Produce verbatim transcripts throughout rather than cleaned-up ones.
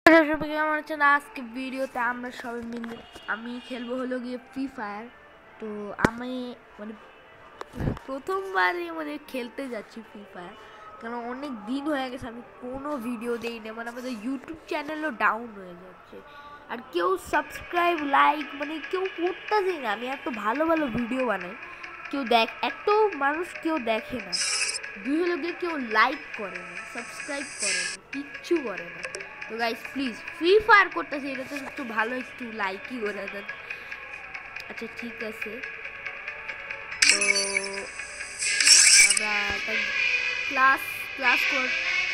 আজকে ভিডিওতে আমরা সবাই মিলে আমি খেলবো হলো গিয়ে ফ্রি ফায়ার। তো আমি মানে প্রথমবারই মানে খেলতে যাচ্ছি ফ্রি ফায়ার, কারণ অনেক দিন হয়ে গেছে আমি কোনো ভিডিও দেই না, মানে আমাদের ইউটিউব চ্যানেলও ডাউন হয়ে যাচ্ছে আর কেউ সাবস্ক্রাইব লাইক মানে কেউ করতেছেই না। আমি এত ভালো ভালো ভিডিও বানাই, কেউ দেখ এত মানুষ কেউ দেখে না, দুই হলো গিয়ে কেউ লাইক করে না, সাবস্ক্রাইব করে না, কিচ্ছু করে না। তো গাইস প্লিজ ফ্রি ফায়ার করতেছে, এটা তো একটু ভালো একটু লাইকই করে দেন। আচ্ছা ঠিক আছে, তো আমরা একটা ক্লাস ক্লাস কোড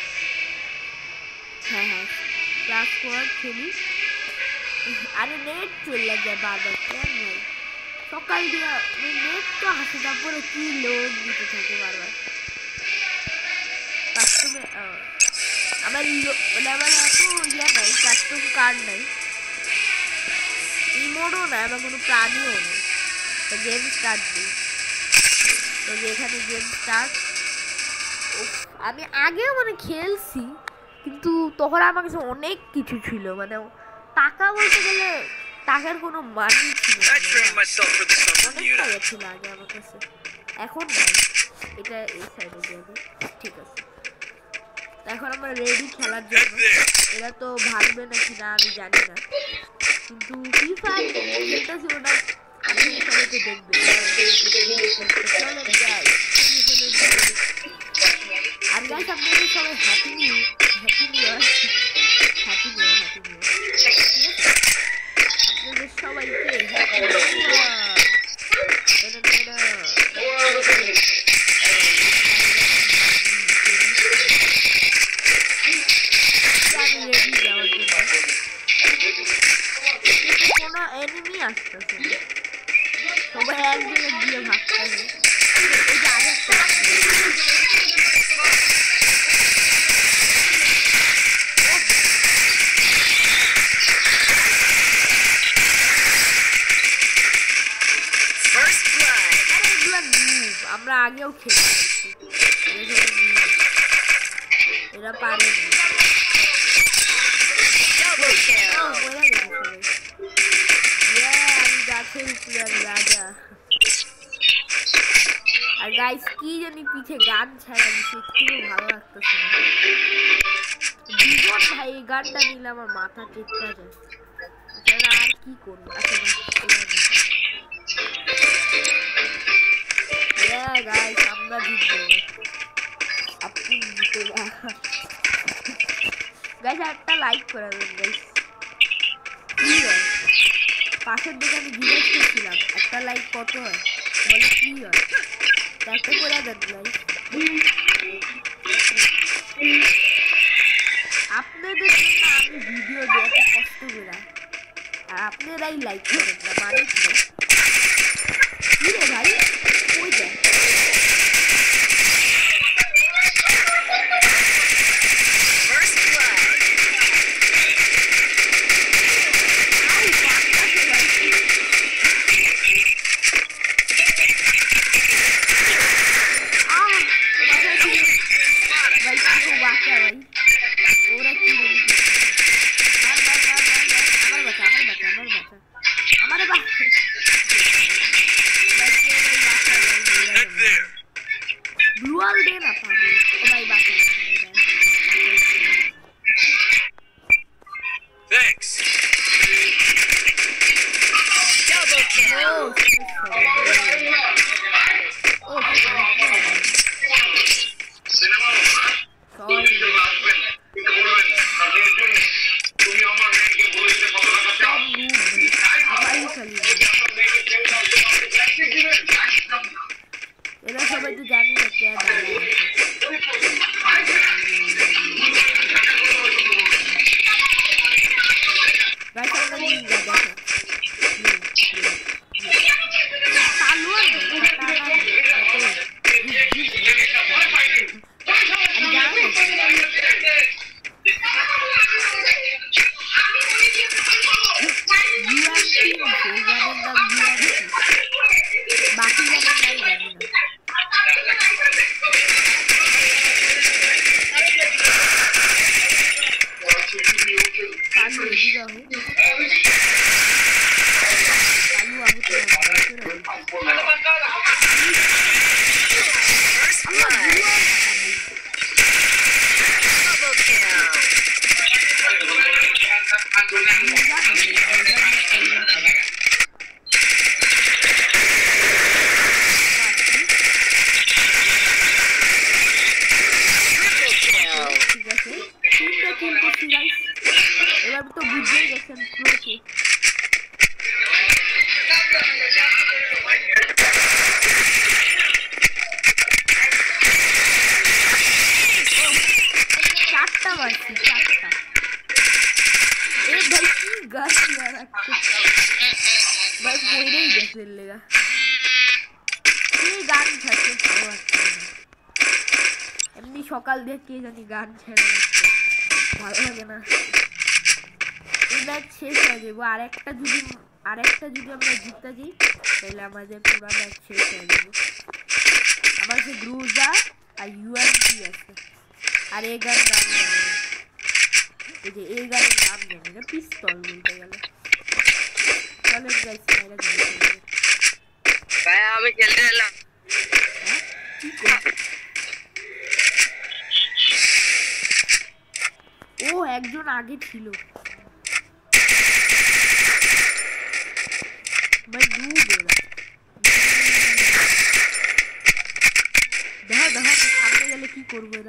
হ্যাঁ হ্যাঁ ক্লাস কোড খেলি। আরে নেট চলে যায় বারবার, কেন নাই সকাল দিয়া নেট তো হাসে, তারপরে কি লোড দিতে থাকে বারবার। কাস্টমে আমার মানে আমার এত ইয়া নাই, কাস্টম কার্ড নাই, ইমোটও নাই, আমার কোনো প্রাণীও নেই। তো গেম স্টার্ট দিই, তো এখানে গেম স্টার্ট। আমি আগেও মানে খেলছি, কিন্তু তখন আমার কাছে অনেক কিছু ছিল, মানে টাকা বলতে গেলে টাকার কোনো মানই ছিল না, অনেক টাকা ছিল আগে আমার কাছে, এখন নাই। এটা এই সাইডে যাবে, ঠিক আছে। এখন আমরা রেডি খেলার জন্য। এরা তো ভাগবে নাকি না আমি জানি না, কিন্তু ফ্রি ফায়ার খেলতেছি ওটা আপনি সবাই তো দেখবেন। আর গাইস আপনাদের সবাই happy new happy new year happy new year happy new year ঠিক আছে। আপনাদের সবাইকে হ্যাপি নিউ ইয়ার। কোনো এনিমি আসতেছে না, সবাই একজনের দিয়ে ভাগতেছে। আমরা আগেও খেলেছি, এরা পারে আমি গাছের উপরে রাজা। আর গাইস কি জানি পিছে গান ছাড়া দিচ্ছে, একটু ভালো লাগতেছে না। জীবন ভাই এই গানটা নিলে আমার মাথা চেপটা যায়, আর কি করবো। আচ্ছা গাইস আমরা জিতবো, আপনি জিতে গাইস। একটা লাইক করে দেন গাইস, পাশের দিকে আমি জিজ্ঞেস করছিলাম একটা লাইক কত হয়, বলে কি হয়, একটা করে দেন গাইস। আপনাদের জন্য আমি ভিডিও দিই এত কষ্ট করে, আর আপনারাই লাইক করেন না, মানে কি রে ভাই ওই দেখ। Dual deh apa? Obai bakar. Thanks. Double kill. Oh, oh, Cinema. sorry. এরা সবাই তো জানি না কে দাঁড়ায় আছে। বাকি জানার নাই জানি না। Thank you. কালু এদিকে আহো কালু আহো তো এবার তো বুঝেই গেছেন প্রোকে চারটা মারছি চারটা এ ভাই কি গাছ নিয়ে রাখছে ভাই মরেই গেছে লেগা এই গান ছাড়ছে ভালো লাগছে এমনি সকাল দিয়ে কে জানি গান ছেড়ে রাখছে ভালো লাগে না এই ম্যাচ শেষ হয়ে যাবো আরেকটা যদি আরেকটা যদি আমরা জিততে যাই তাহলে আমাদের পুরো ম্যাচ শেষ হয়ে যাবে আমার যে গ্রুজা আর ইউএমপি আছে আর এই গান নাম জানি না এই যে এই গানের নাম জানি না পিস্তল বলতে গেলে চলো গাইস মেরা গেছে ভাই আমি খেলতে এলাম হ্যাঁ কি করব ও একজন আগে ছিল ভাই ডুব এরা দেখা দেখা সামনে গেলে কি করবো এরা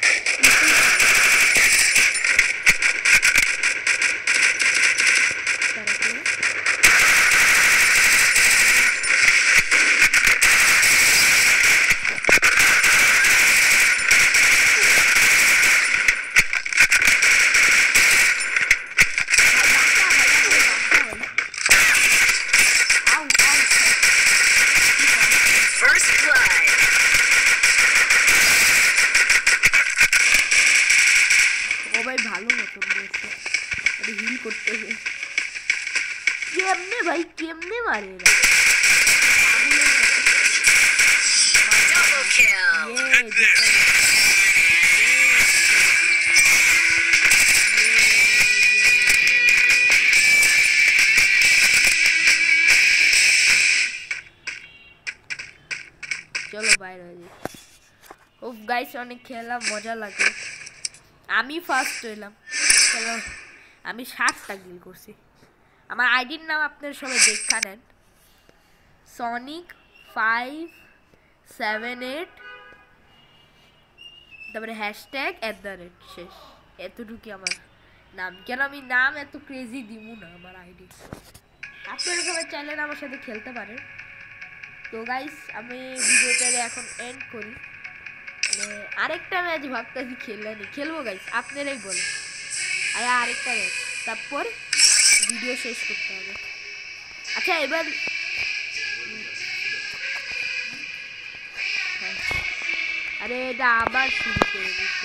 কেমনে ভাই কেমনে মারে এরা চলো বাইরে ও গাইস অনেক খেলা মজা লাগে আমি ফার্স্ট হইলাম চলো আমি ষাটটা কিল করছি আমার আইডির নাম আপনারা সবাই দেখা নেন সনিক ফাইভ সেভেন এইট তারপরে হ্যাশট্যাগ অ্যাট দ্য রেট শেষ এতটুকু আমার নাম কেন আমি নাম এত ক্রেজি দিব না আমার আইডি আপনারা সবাই চাইলে আমার সাথে খেলতে পারেন তো গাইস আমি ভিডিওটা এখন এন্ড করি মানে আরেকটা ম্যাচ ভাবতেছি খেললানি খেলবো গাইস আপনারাই বলেন আর আরেকটা ম্যাচ তারপর ভিডিও শেষ করতে হবে আচ্ছা এবার আরে এটা আবার শুরু করে দিচ্ছে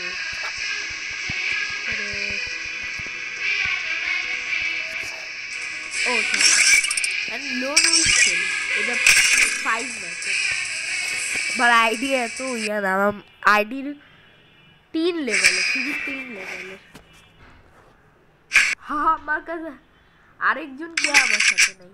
আরে ও আমি লোন উঠছে এটা ফাইভ ম্যাচ আমার আইডি এত ইয়া না আমার আইডির তিন লেভেলে শুধু তিন লেভেলে হা আমার কাছে আরেকজন কে আমার সাথে নাই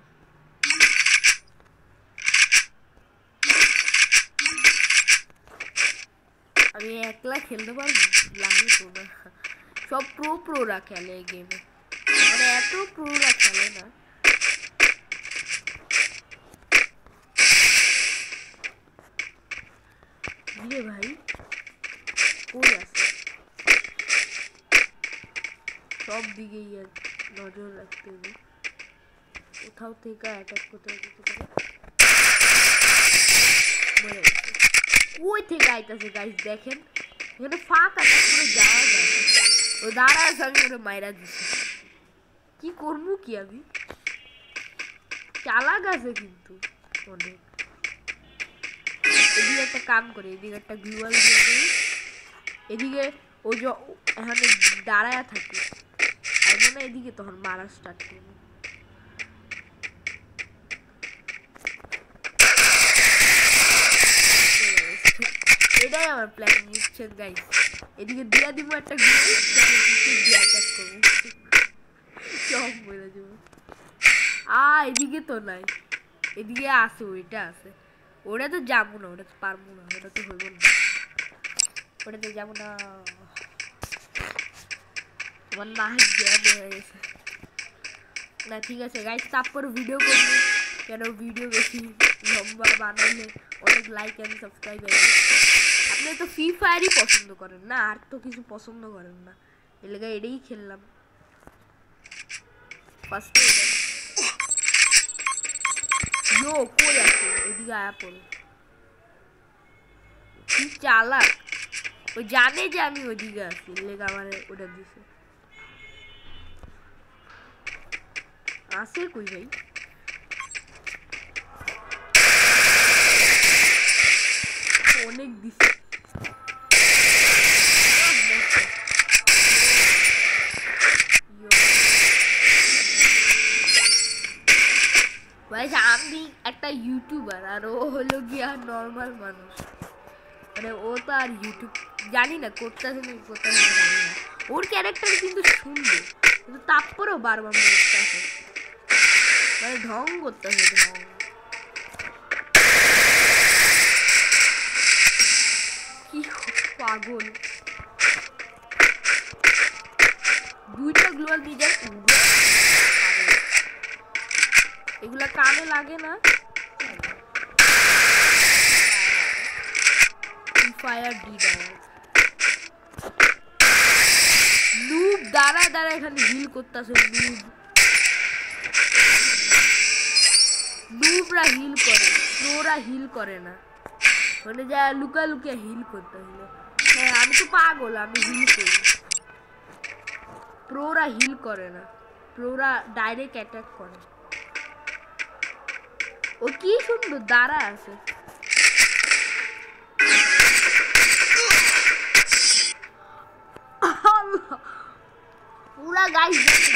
আমি একলা খেলতে পারবো লাগে তো না সব প্রো প্রোরা খেলে এই গেমে মানে এত প্রোরা খেলে না দিয়ে ভাই কই আছে সব দিকেই নজর রাখতে হবে কোথাও থেকে অ্যাটাক করতে হবে কই থেকে আইতাছে গাইস দেখেন এখানে ফাঁকা পুরো যাওয়া যায় ও দাঁড়া আছে আমি ওরে মাইরা দিচ্ছি কি করবো কি আমি চালাক আছে কিন্তু অনেক এদিকে একটা কাম করে এদিকে একটা গ্লুয়াল দিয়ে দিই এদিকে ও যে এখানে দাঁড়ায় থাকে আর মনে এদিকে তখন মারা স্টার্ট করবো এটাই আমার প্ল্যান বুঝছেন গাইস এদিকে দিয়া দিব একটা গ্লুয়াল দিয়ে অ্যাটাক করবো দিব। আ এদিকে তো নাই, এদিকে আছে, ওইটা আছে। ওটা তো যাবো না, ওটা তো পারবো না, ওটা তো হইব না, ওটাতে যাবো না। আমার না জ্যাম হয়ে গেছে। না ঠিক আছে গাইস, তারপর ভিডিও করবো, কেন ভিডিও বেশি লম্বা বানাইলে অনেক লাইক এন্ড সাবস্ক্রাইব আসবে। আপনি তো ফ্রি ফায়ারই পছন্দ করেন না, আর তো কিছু পছন্দ করেন না, এর লেগে এটাই খেললাম ফার্স্ট। ইয়ো কই আছে, এদিকে আয়া পড়ো। কি চালাক, ওই জানে যে আমি ওইদিকে আছি, এর লেগে আমার ওটা দিছে। আসে কই ভাই, অনেক দিছে। আমি একটা ইউটিউবার আর ও হলো গিয়া নর্মাল মানুষ, মানে ও তো আর ইউটিউব জানি না করতেছে না করতেছে না জানি না। ওর ক্যারেক্টার কিন্তু সুন্দর, কিন্তু তারপরেও বারবার মরতেছে, মানে ঢং করতেছে ঢং। কি পাগল, দুইটা গ্লোয়াল দিয়ে যায়, এগুলা কানে লাগে না। ফায়ার ডি নুব দাঁড়া দাঁড়া এখানে হিল করতেছে। নুব নুবরা হিল করে, প্রোরা হিল করে না, মানে যা লুকা লুকিয়ে হিল করতে হলো। হ্যাঁ আমি তো পাগল, আমি হিল করি, প্রোরা হিল করে না, প্রোরা ডাইরেক্ট অ্যাটাক করে। ও কি সুন্দর দাঁড়া আছে। পুরা গাইস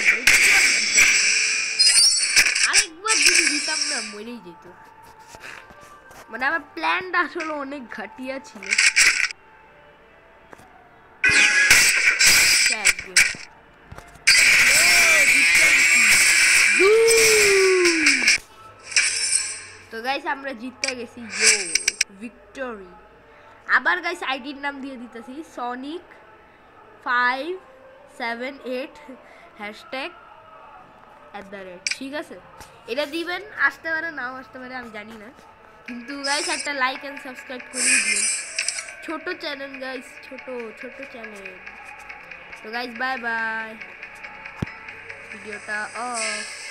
আরেকবার যদি দিতাম না মরেই যেত, মানে আমার প্ল্যানটা আসলে অনেক ঘাটিয়া ছিল। তো গাইস আমরা জিততে গেছি, ইয়ো ভিক্টরি। আবার গাইস আইডির নাম দিয়ে দিতেছি sonic five seven eight hashtag at the rate, ঠিক আছে? এটা দিবেন, আসতে পারে নাও আসতে পারে আমি জানি না, কিন্তু গাইস একটা লাইক অ্যান্ড সাবস্ক্রাইব করে দিবেন। ছোট চ্যানেল গাইস, ছোট ছোট চ্যানেল। তো গাইস বাই বাই, ভিডিওটা অফ।